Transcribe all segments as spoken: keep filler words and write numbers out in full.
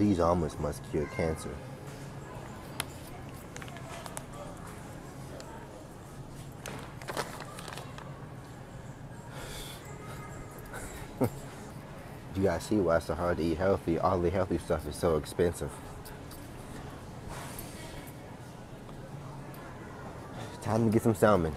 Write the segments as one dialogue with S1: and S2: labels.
S1: These almonds must cure cancer. You guys see why it's so hard to eat healthy. All the healthy stuff is so expensive. Time to get some salmon.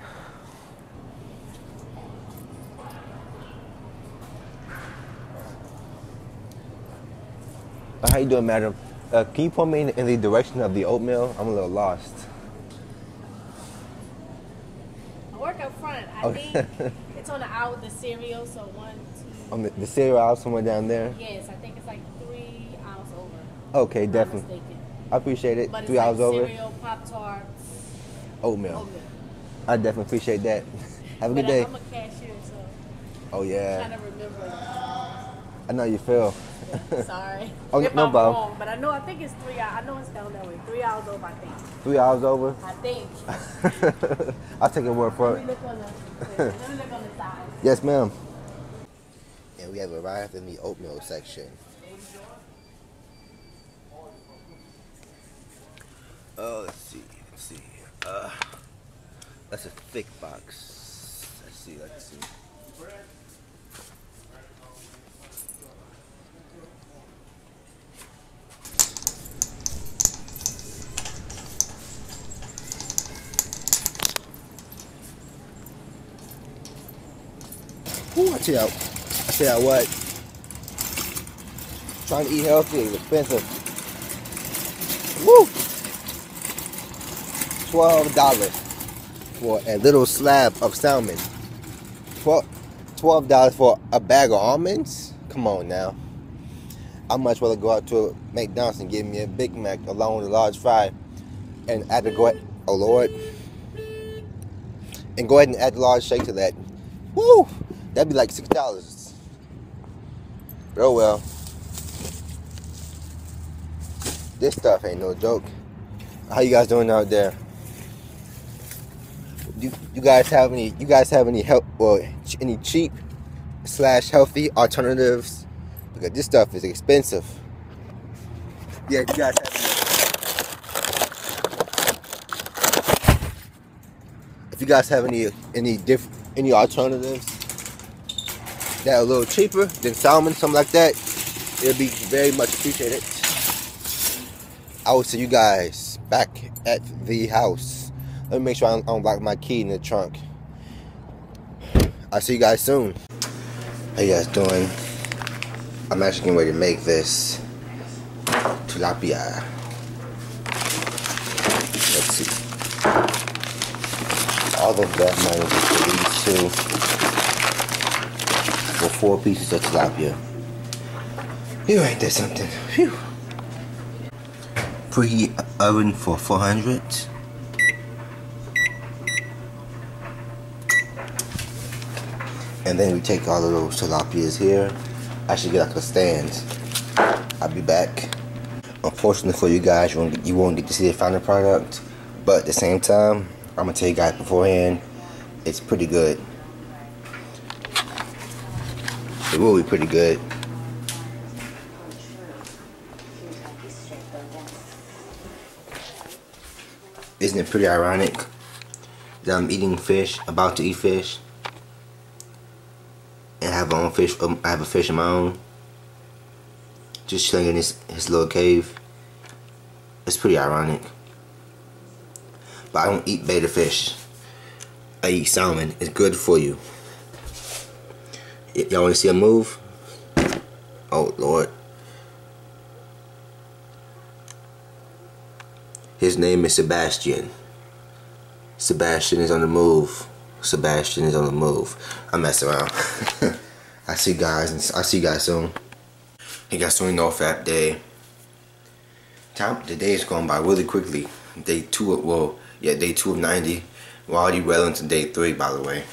S1: How you doing, madam? Uh, can you point me in, in the direction of the oatmeal? I'm a little lost.
S2: I work up front. I
S1: Okay.
S2: think it's on the aisle with the cereal, so one, two.
S1: On the, the cereal aisle somewhere down there?
S2: Yes, I think it's like three aisles over.
S1: Okay,
S2: if I'm
S1: definitely.
S2: mistaken.
S1: I appreciate it.
S2: But it's
S1: Three
S2: like
S1: hours over.
S2: cereal, Pop-Tarts,
S1: Oatmeal.
S2: oatmeal.
S1: I definitely appreciate that. Have a
S2: But
S1: good day.
S2: I, I'm a cashier, so
S1: Oh
S2: I'm
S1: yeah.
S2: trying to remember.
S1: I know you feel.
S2: Yeah, sorry.
S1: Oh,
S2: if
S1: no
S2: I'm
S1: problem.
S2: wrong, but I know I think it's three hours. I know it's down that way. Three hours over, I think.
S1: Three hours over.
S2: I think.
S1: I'll take your word for
S2: Let me
S1: it.
S2: look on the. Let me look on the side.
S1: Yes, ma'am. And we have arrived in the oatmeal section. Oh, let's see. Let's see. Uh, that's a thick box. Let's see. Let's see. Ooh, I tell you, I tell you what, trying to eat healthy is expensive. Woo! twelve dollars for a little slab of salmon. twelve dollars for a bag of almonds? Come on now. I'd much rather go out to McDonald's and get me a Big Mac along with a large fry and add the go ahead, oh Lord, and go ahead and add the large shake to that. Woo! That'd be like six dollars. Oh well. This stuff ain't no joke. How you guys doing out there? Do you guys have any? You guys have any help or any cheap slash healthy alternatives? Because this stuff is expensive. Yeah, you guys have any? If you guys have any any diff any alternatives that are a little cheaper than salmon, something like that, it'll be very much appreciated. I will see you guys back at the house. Let me make sure I don't lock my key in the trunk. I'll see you guys soon. How you guys doing? I'm actually getting ready to make this tilapia. Let's see. All of that money for these two. For four pieces of tilapia. You ain't that something. Phew. Preheat oven for four hundred. And then we take all of those tilapias here. I should get like a stand. I'll be back. Unfortunately for you guys, you won't get, you won't get to see the final product. But at the same time, I'm gonna tell you guys beforehand, it's pretty good. It will be pretty good. Isn't it pretty ironic that I'm eating fish, about to eat fish, and have my own fish? Um, I have a fish of my own, just chilling in his his little cave. It's pretty ironic. But I don't eat betta fish. I eat salmon. It's good for you. Y'all want to see a move? Oh Lord. His name is Sebastian. Sebastian is on the move. Sebastian is on the move. I mess around. I see you guys. I see you guys soon. Hey guys, doing NoFap day. Time the day is going by really quickly. Day two of well, yeah, day two of ninety. We're already well into day three, by the way.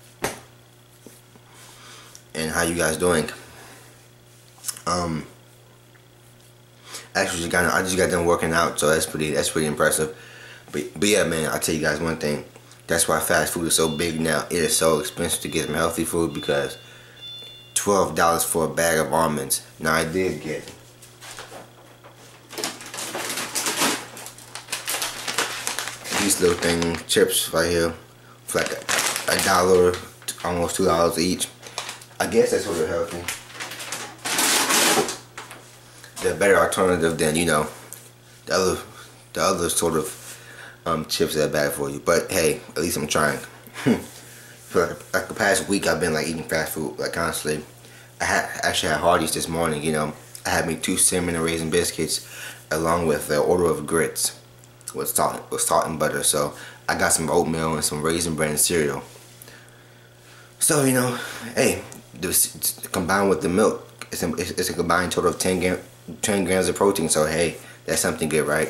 S1: And how you guys doing? Um. Actually, just got, I just got done working out, so that's pretty that's pretty impressive. But but yeah, man, I'll tell you guys one thing. That's why fast food is so big now. It is so expensive to get some healthy food because twelve dollars for a bag of almonds. Now I did get these little thing chips right here for like a, a dollar, almost two dollars each. I guess that's sort of healthy. They're a better alternative than, you know, the other the other sort of um, chips that are bad for you. But hey, at least I'm trying. For like, like the past week, I've been like eating fast food like constantly. I had actually had Hardee's this morning. You know, I had me two cinnamon and raisin biscuits, along with an order of grits with salt with salt and butter. So I got some oatmeal and some raisin bran cereal. So you know, hey, this, combined with the milk, it's a, it's a combined total of ten gram, ten grams of protein. So hey, that's something good, right?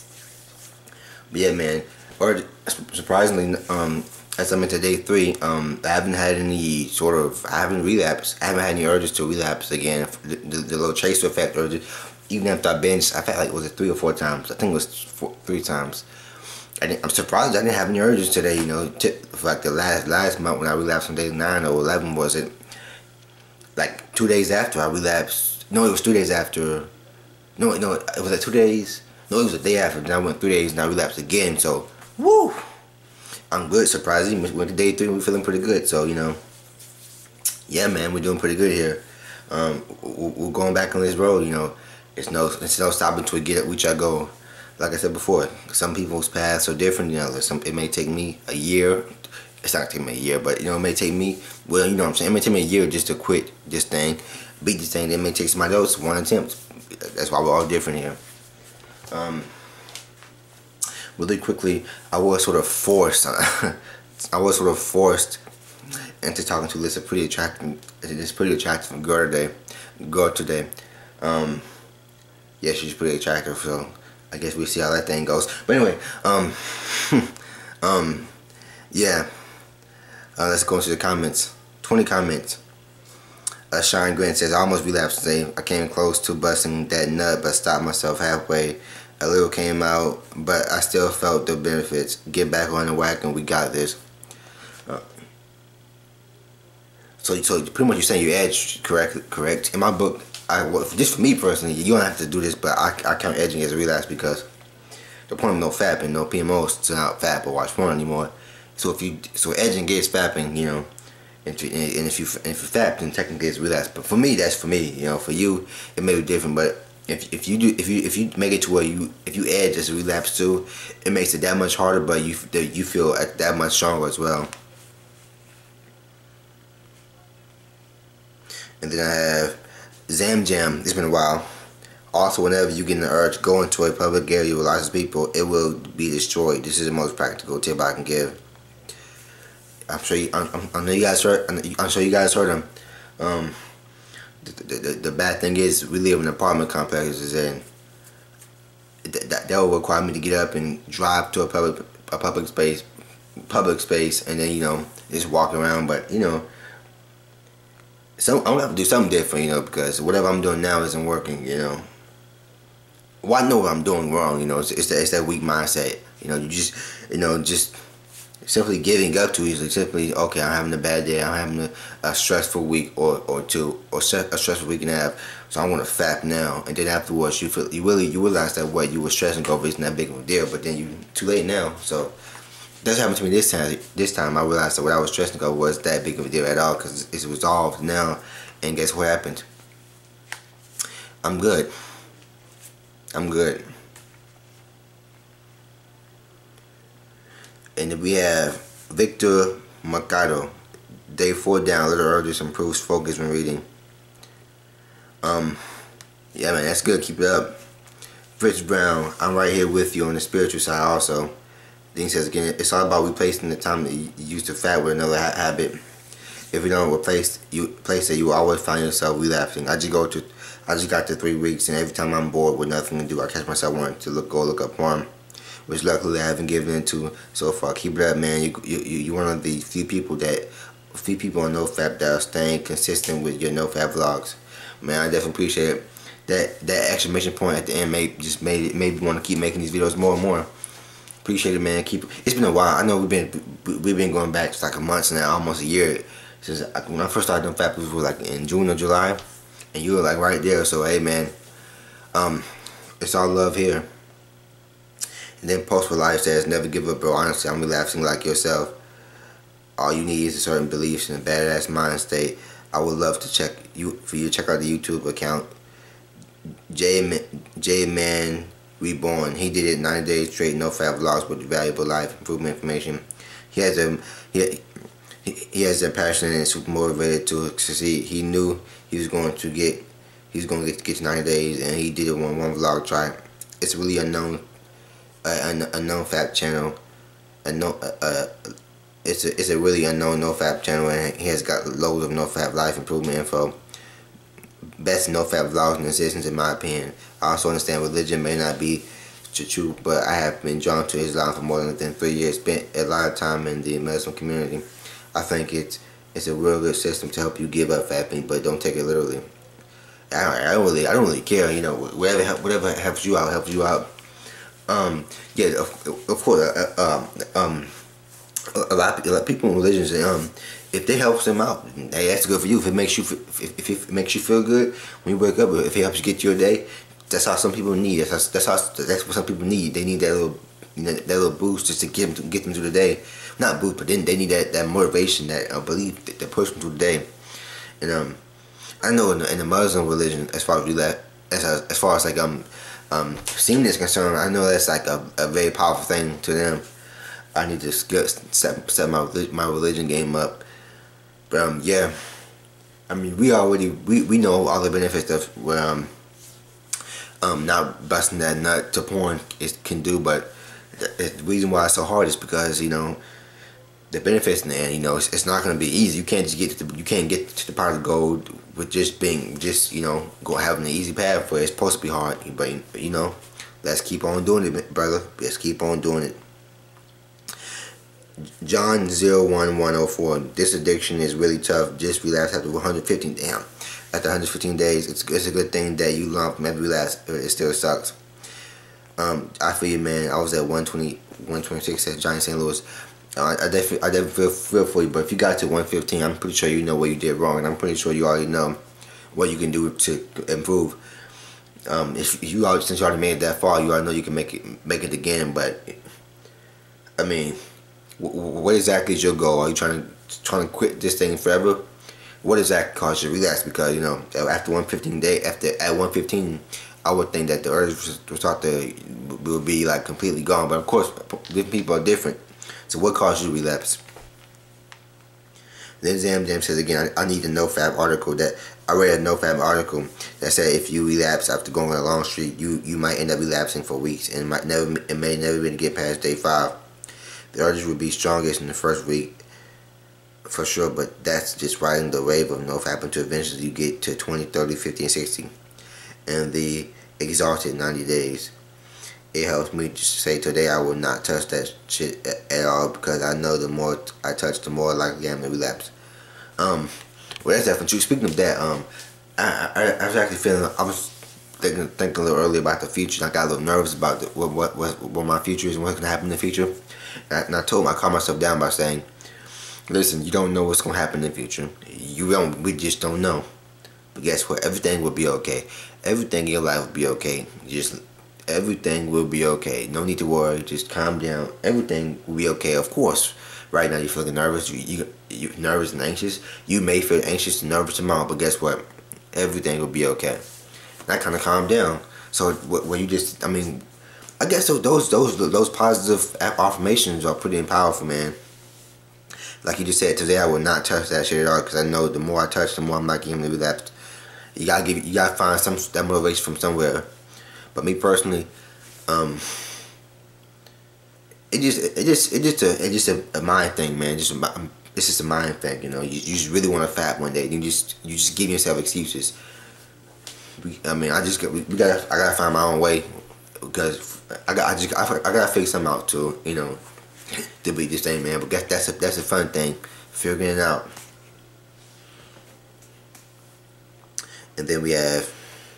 S1: But yeah, man. Or surprisingly, um, as I'm into day three, um, I haven't had any sort of, I haven't relapsed. I haven't had any urges to relapse again. The, the, the little chaser effect, or even after I binged, I felt like, was it three or four times? I think it was four, three times. I didn't, I'm surprised I didn't have any urges today. You know, for like the last last month when I relapsed on day nine or eleven, was it like two days after I relapsed? No, it was two days after. No, no, it was like two days. No, it was a day after. Then I went three days and I relapsed again. So, woo! I'm good, surprisingly. Went to day three and we're feeling pretty good. So, you know, yeah, man, we're doing pretty good here. Um, we're going back on this road, you know. It's no, it's no stopping till we get it, reach our goal. Like I said before, some people's paths are different than others. Some, it may take me a year. It's not taking me a year, but, you know, it may take me, well, you know what I'm saying. It may take me a year just to quit this thing, beat this thing. It may take somebody else one attempt. That's why we're all different here. Um, really quickly, I was sort of forced. I was sort of forced into talking to this pretty attractive, this pretty attractive girl today. Girl today. Um, yeah, she's pretty attractive. So I guess we'll see how that thing goes. But anyway, um, um, yeah. Uh, let's go into the comments. twenty comments. Uh, Shine Grant says, I almost relapsed today. I came close to busting that nut, but stopped myself halfway. A little came out, but I still felt the benefits. Get back on the wagon. We got this. Uh, so, so pretty much you're saying you edged correct. Correct. In my book, I well, just for me personally, you don't have to do this, but I, I count edging as a relapse because the point of no fap and no P M Os to not fap or watch porn anymore. So if you so edging gets fapping, you know. And if you if you fap, then technically it's relapse. But for me, that's for me. You know, for you, it may be different. But if if you do if you if you make it to where you if you edge as a relapse too, it makes it that much harder. But you you feel that much stronger as well. And then I have Zam Jam. It's been a while. Also, whenever you get an urge, go into a public area with lots of people. It will be destroyed. This is the most practical tip I can give. I'm sure you, I'm, I know you guys heard. I'm sure you guys heard them. Um, the, the, the bad thing is we live in apartment complexes, and that that will require me to get up and drive to a public a public space, public space, and then you know just walk around. But you know, some I'm gonna have to do something different, you know, because whatever I'm doing now isn't working. You know, well I know what I'm doing wrong. You know, it's it's that, it's that weak mindset. You know, you just you know just. Simply giving up too easily. Simply, okay, I'm having a bad day. I'm having a, a stressful week or, or two, or a stressful week and a half. So I want to fap now. And then afterwards, you feel you really you realize that what you were stressing over isn't that big of a deal. But then you too late now. So that's happened to me this time. This time I realized that what I was stressing over was that big of a deal at all because it's resolved now. And guess what happened? I'm good. I'm good. And then we have Victor Mercado. Day four down. Little urges improves focus when reading. Um, yeah, man, that's good. Keep it up. Fritz Brown. I'm right here with you on the spiritual side also. Then he says again, it's all about replacing the time that you used to fat with another ha habit. If you don't replace you place it, you will always find yourself relapsing. I just go to, I just got to three weeks, and every time I'm bored with nothing to do, I catch myself wanting to look go look up porn, which luckily I haven't given into so far. Keep it up, man. You you you one of the few people that few people on NoFap that are staying consistent with your NoFap vlogs. Man, I definitely appreciate it. That that exclamation point at the end made just made it made me want to keep making these videos more and more. Appreciate it, man. Keep. It's been a while. I know we've been we've been going back to like a month now, almost a year. Since I, when I first started doing Fap, it was like in June or July, and you were like right there. So hey, man, um, it's all love here. And And then Post for Life says, never give up, bro. Honestly, I'm relapsing like yourself. All you need is a certain beliefs and a badass mind state. I would love to check you for you to check out the YouTube account. J J Man Reborn. He did it ninety days straight, no fat vlogs with valuable life improvement information. He has a he, he has a passion and is super motivated to succeed. He knew he was going to get he was going to get, get to ninety days, and he did it one one vlog try. It's really unknown, uh, a, a NoFap channel. A no, uh, uh, it's a it's a really unknown NoFap channel, and he has got loads of NoFap life improvement info. Best NoFap vlogs in existence, in my opinion. I also understand religion may not be true, but I have been drawn to Islam for more than three years. Spent a lot of time in the Muslim community. I think it's it's a real good system to help you give up fapping, but don't take it literally. I don't, I don't really I don't really care. You know, whatever whatever helps you out helps you out. Um, yeah, of, of course. Uh, um, um, a lot, of, a lot of people in religions, um, if they helps them out, hey, that's good for you. If it makes you, if, if it makes you feel good when you wake up, if it helps you get your day, that's how some people need. That's how, that's how, that's what some people need. They need that little, you know, that little boost just to get them to get them through the day. Not boost, but then they need that, that motivation, that uh, belief that, that push them through the day. And um, I know in the, in the Muslim religion, as far as we let, as as far as like um um seeing is concerned, I know that's like a, a very powerful thing to them. I need to set set my my religion game up. But um yeah, I mean we already we, we know all the benefits of um um not busting that nut to porn is can do, but the, the reason why it's so hard is because you know the benefits in the end. You know it's, it's not going to be easy. You can't just get to the, you can't get to the pot of gold with just being just you know go having an easy path for it. It's supposed to be hard, but you know let's keep on doing it, brother. Let's keep on doing it. John zero one one zero four. This addiction is really tough. Just relapse after one hundred fifteen. Damn. After one hundred fifteen days, it's it's a good thing that you learn from every relapse. It still sucks. Um, I feel you, man. I was at one twenty, one twenty-six at Giant Saint Louis. Uh, I definitely, I definitely feel, feel for you. But if you got to one fifteen, I'm pretty sure you know what you did wrong, and I'm pretty sure you already know what you can do to improve. Um, if you already, since you already made it that far, you already know you can make it, make it again. But I mean. What exactly is your goal? Are you trying to trying to quit this thing forever? What exactly causes you to relapse? Because you know, after one fifteen day, after at one fifteen, I would think that the urge was thought to will be like completely gone. But of course, different people are different. So what causes you to relapse? Then Zam Jam says again, I, I need a NoFap article that I read a NoFap article that said if you relapse after going on a long streak, you you might end up relapsing for weeks and might never it may never be able to get past day five. The urges will be strongest in the first week, for sure, but that's just riding the wave of NoFap until eventually you get to twenty, thirty, fifty, and sixty. And the exhausted ninety days. It helps me to say today I will not touch that shit at all because I know the more I touch, the more likely I am to relapse. Um, well, that's definitely true. Speaking of that, um, I, I, I was actually feeling, I was thinking, thinking a little earlier about the future. And I got a little nervous about the, what, what, what, what my future is and what's going to happen in the future. And I, and I told him, I calmed myself down by saying, listen, you don't know what's going to happen in the future. You don't, we just don't know. But guess what? Everything will be okay. Everything in your life will be okay. Just, everything will be okay. No need to worry. Just calm down. Everything will be okay. Of course, right now you're feeling nervous. You, you, you're nervous and anxious. You may feel anxious and nervous tomorrow, but guess what? Everything will be okay. And I kind of calmed down. So when you just, I mean, I guess those those those positive affirmations are pretty powerful, man. Like you just said, today I will not touch that shit at all because I know the more I touch, the more I'm likely to relapse. You gotta give, you gotta find some that motivation from somewhere. But me personally, um, it just it just it just a it just a, a mind thing, man. Just a, it's just a mind thing, you know. You, you just really want to fat one day, you just you just give yourself excuses. We, I mean, I just we, we gotta I gotta find my own way because I got I just I, I gotta figure something out to you know to beat this thing, man. But that's that's a that's a fun thing, figuring it out. And then we have,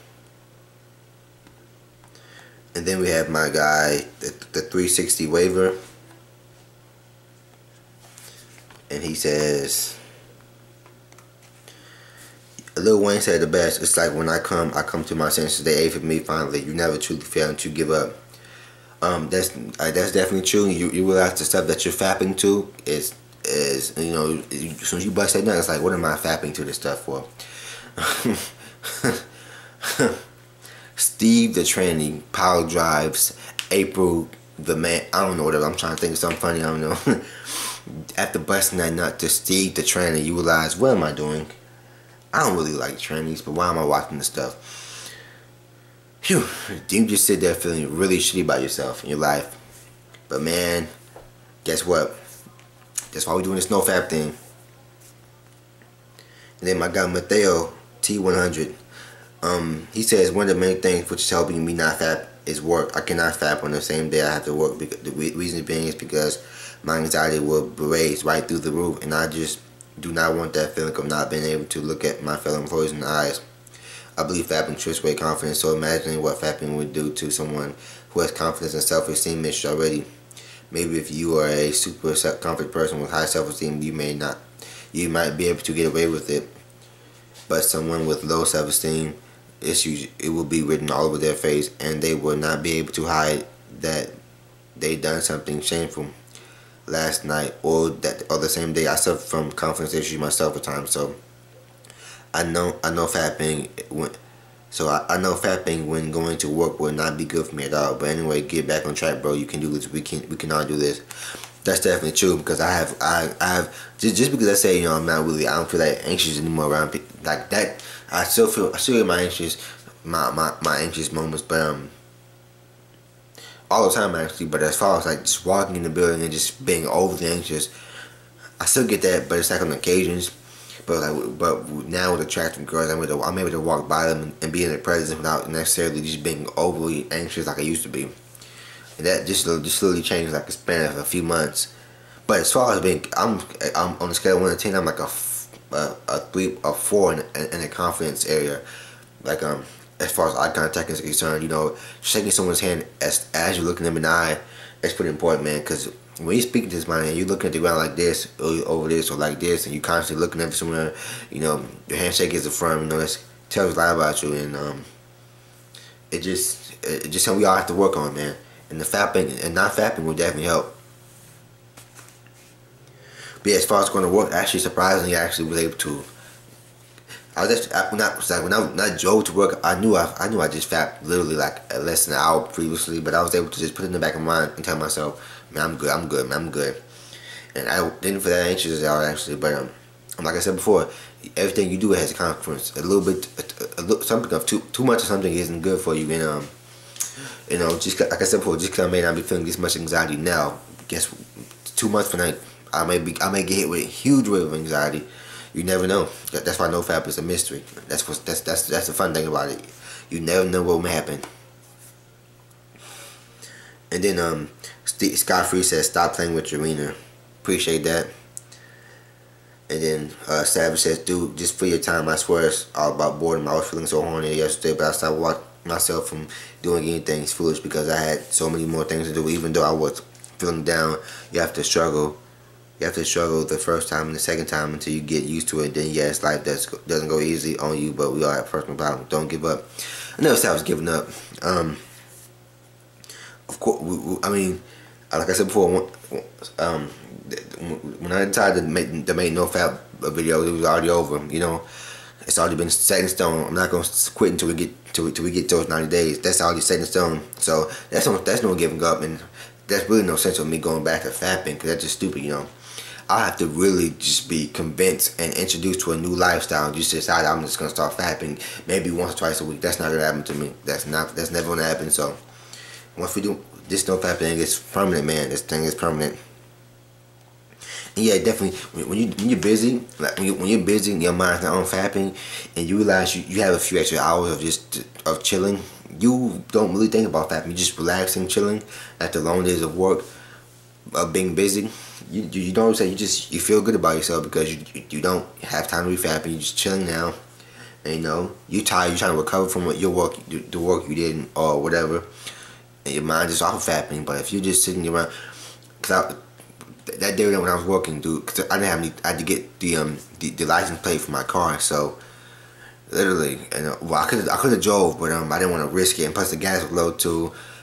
S1: and then we have my guy, the, the three sixty waiver, and he says, Lil Wayne said the best. It's like when I come, I come to my senses. They ate for me finally. You never truly fail until you give up. Um, that's uh, that's definitely true. You you realize the stuff that you're fapping to is is you know as soon as you bust that down, it's like, what am I fapping to this stuff for? Steve the tranny power drives April the man. I don't know whatever. I'm trying to think of something funny. I don't know. After busting that nut to Steve the tranny, you realize, what am I doing? I don't really like trannies, but why am I watching this stuff? Phew. You just sit there feeling really shitty about yourself and your life. But man, guess what? That's why we're doing this NoFap thing. And then my guy Mateo T one hundred. Um, he says one of the main things which is helping me not fap is work. I cannot fap on the same day I have to work. Because the reason being is because my anxiety will raise right through the roof, and I just do not want that feeling of not being able to look at my fellow employees in the eyes. I believe fapping strips away confidence, so imagining what fapping would do to someone who has confidence and self-esteem issues already. Maybe if you are a super confident person with high self-esteem, you may not, you might be able to get away with it. But someone with low self-esteem issues, it will be written all over their face, and they will not be able to hide that they done something shameful last night or that or the same day. I suffer from confidence issues myself at times, so I know I know fapping when so I, I know fapping when going to work will not be good for me at all. But anyway, get back on track, bro. You can do this. We can we can all do this. That's definitely true, because I have I I have just just because I say, you know, I'm not really, I don't feel that anxious anymore around people like that. I still feel I still get my anxious my my my anxious moments, but um. all the time actually. But as far as like just walking in the building and just being overly anxious, I still get that, but it's like on occasions. But like, but now with attractive girls, I'm able to, I'm able to walk by them and, and be in their presence without necessarily just being overly anxious like I used to be. And that just just slowly changed like a span of a few months. But as far as being, I'm I'm on a scale of one to ten, I'm like a a, a three, a four in, in the confidence area. Like um. As far as eye contact is concerned, you know, shaking someone's hand as as you're looking them in the eye, it's pretty important, man. Because when you're speaking to somebody and you're looking at the ground like this, or over this, or like this, and you're constantly looking at someone, you know, your handshake is firm. You know, it tells a lot about you, and um, it just it just something we all have to work on, man. And the fapping and not fapping will definitely help. But yeah, as far as going to work, actually, surprisingly, I actually was able to. I was just I, when I was like when I when I drove to work, I knew I I knew I just fapped literally like less than an hour previously, but I was able to just put it in the back of my mind and tell myself, man, I'm good, I'm good, man, I'm good. And I didn't feel that anxious at all actually, but um, like I said before, everything you do has a consequence. A little bit, a, a, a, something of too too much of something isn't good for you, and um, you know, just like I said before, just because I may not be feeling this much anxiety now, guess two months from now, I may be I may get hit with a huge wave of anxiety. You never know. That's why NoFap is a mystery. That's what that's that's that's the fun thing about it. You never know what will happen. And then um, Scott Free says, "Stop playing with your wiener." Appreciate that. And then uh, Savage says, "Dude, just for your time. I swear it's all about boredom. I was feeling so horny yesterday, but I stopped watching myself from doing anything foolish because I had so many more things to do. Even though I was feeling down, you have to struggle." You have to struggle the first time and the second time until you get used to it. Then yes, life does, doesn't go easy on you, but we all have personal problems. Don't give up. I never said I was giving up. Um, of course, we, we, I mean, like I said before, um, when I decided to make, to make NoFap video, it was already over. You know, it's already been set in stone. I'm not gonna quit until we get till, till we get those ninety days. That's already set in stone. So that's no that's no giving up, and that's really no sense of me going back to fapping, because that's just stupid, you know. I have to really just be convinced and introduced to a new lifestyle. Just decide I'm just gonna start fapping maybe once or twice a week. That's not gonna happen to me. That's not. That's never gonna happen. So once we do this NoFap thing, it's permanent, man. This thing is permanent. And yeah, definitely. When you when you're busy, like when, you, when you're busy, and your mind's not on fapping, and you realize you, you have a few extra hours of just of chilling, you don't really think about fapping. You're just relaxing, chilling after long days of work, of being busy. You, you you don't say you just you feel good about yourself because you you, you don't have time to be fapping. You're just chilling now, and you know you tired. You're trying to recover from what your work the, the work you did or whatever, and your mind is off of fapping. But if you're just sitting around, cause I, that day when I was working, dude, cause I didn't have any. I had to get the um the, the license plate for my car, so literally, and uh, well I could I could have drove, but um I didn't want to risk it, and plus the gas was low too.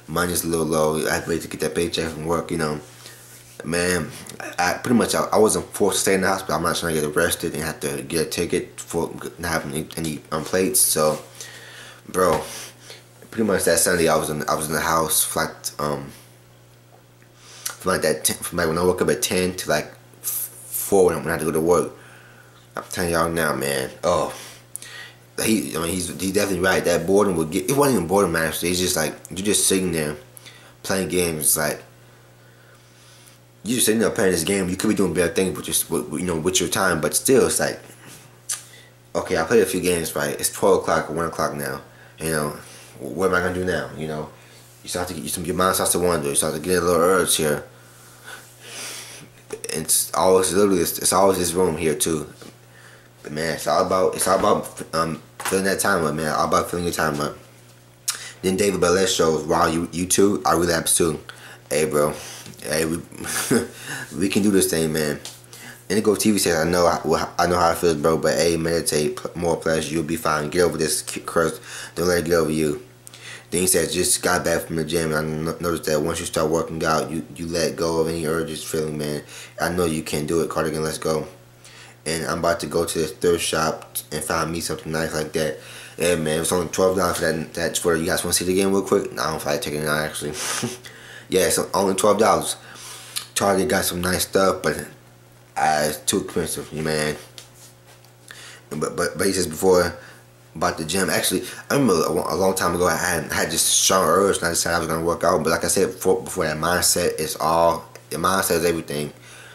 S1: money's a little low. I had to wait to get that paycheck from work, you know. Man, I pretty much I, I wasn't forced to stay in the hospital. I'm not trying to get arrested and have to get a ticket for not having any, any um, plates. So, bro, pretty much that Sunday I was in I was in the house for like um from like that ten, from like when I woke up at ten to like four when I had to go to work. I'm telling y'all now, man. Oh, he I mean he's he's definitely right. That boredom would get. It wasn't even boredom, actually. It's just like you're just sitting there playing games, like. You just sitting there playing this game. You could be doing better things with just with, you know with your time, but still, it's like, okay, I played a few games, right? It's twelve o'clock or one o'clock now. You know, what am I gonna do now? You know, you start to get your mind starts to wander. You start to get a little urge here. It's always literally it's, it's always this room here too. But man, it's all about it's all about um filling that time up, man. All about filling your time up. Then David Bellez shows, wow, you you too, I relapse too. Hey, bro. Hey, we, we can do this thing, man. Indigo T V says, I know I know how it feels, bro, but hey, meditate, more pleasure, you'll be fine. Get over this curse, don't let it get over you. Then he says, just got back from the gym, and I noticed that once you start working out, you, you let go of any urges, feeling, man. I know you can do it, Cardigan, let's go. And I'm about to go to this thrift shop and find me something nice like that. Yeah, man, it's only twelve dollars for that, that sweater. You guys want to see the game real quick? No, I don't feel like taking it out, actually. Yeah, it's only twelve dollars. Target got some nice stuff, but uh, it's too expensive, man. But but but he says before about the gym. Actually, I remember a, a long time ago I had had this strong urge, and I decided I was gonna work out. But like I said before, before that mindset is all. The mindset is everything,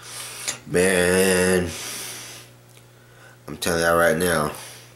S1: man. I'm telling y'all right now.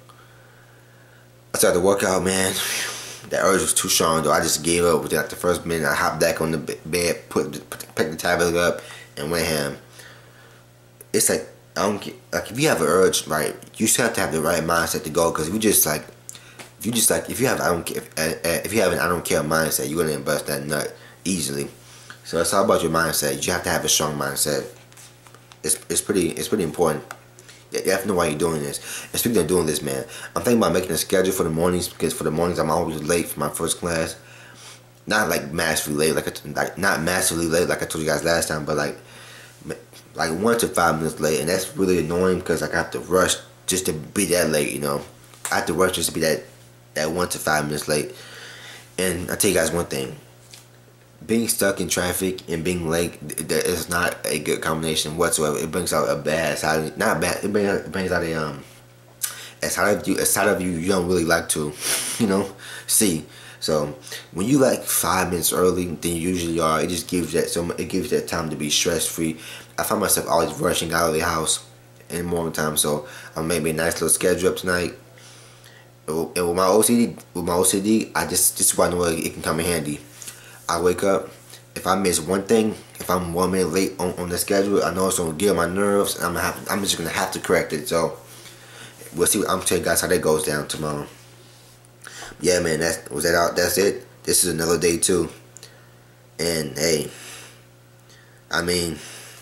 S1: I started to work out, man. That urge was too strong, though. I just gave up within like the first minute. I hopped back on the bed, put, put picked the tablet up, and went ham. It's like I don't get, like if you have an urge, right? You still have to have the right mindset to go. Because if you just like, if you just like, if you have I don't care, if, if you have an I don't care mindset, you're gonna bust that nut easily. So it's all about your mindset. You have to have a strong mindset. It's it's pretty it's pretty important. You have to know why you're doing this. And speaking of doing this, man, I'm thinking about making a schedule for the mornings, because for the mornings I'm always late for my first class. Not like massively late, like, a, like not massively late like I told you guys last time, but like like one to five minutes late, and that's really annoying because like I have to rush just to be that late, you know. I have to rush just to be that that one to five minutes late. And I tell you guys one thing. Being stuck in traffic and being late, that is not a good combination whatsoever. It brings out a bad side, not bad. It brings out, it brings out a um, a side of you, a side of you you don't really like to, you know, see. So when you like five minutes early than you usually are, it just gives that so it gives you that time to be stress free. I find myself always rushing out of the house in the morning time, so I made me a nice little schedule up tonight. And with my O C D, with my O C D, I just this is why I know it can come in handy. I wake up, if I miss one thing, if I'm one minute late on, on the schedule, I know it's gonna get on my nerves, and I'm gonna have, I'm just gonna have to correct it. So we'll see. What, I'm telling you guys how that goes down tomorrow. Yeah, man, that's was that out. That's it. This is another day too, and hey, I mean,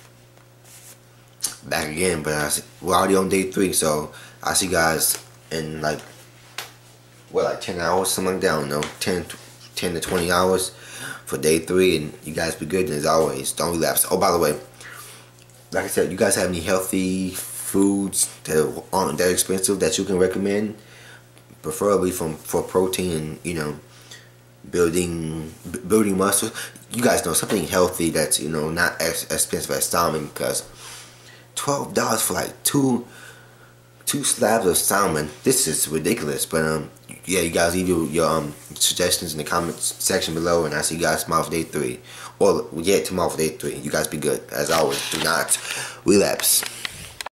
S1: back again. But I see, we're already on day three, so I see you guys in like what, like ten hours, something like that. I don't know, ten, ten to twenty hours. For day three, and you guys be good, and as always, don't relapse. Oh, by the way, like I said, you guys have any healthy foods that aren't that expensive that you can recommend, preferably from for protein and, you know, building building muscle. You guys know something healthy that's, you know, not as expensive as salmon, because twelve dollars for like two two slabs of salmon. This is ridiculous. But um yeah, you guys leave your, your um suggestions in the comments section below, and I see you guys tomorrow for day three. Or yeah, tomorrow for day three. You guys be good. As always, do not relapse.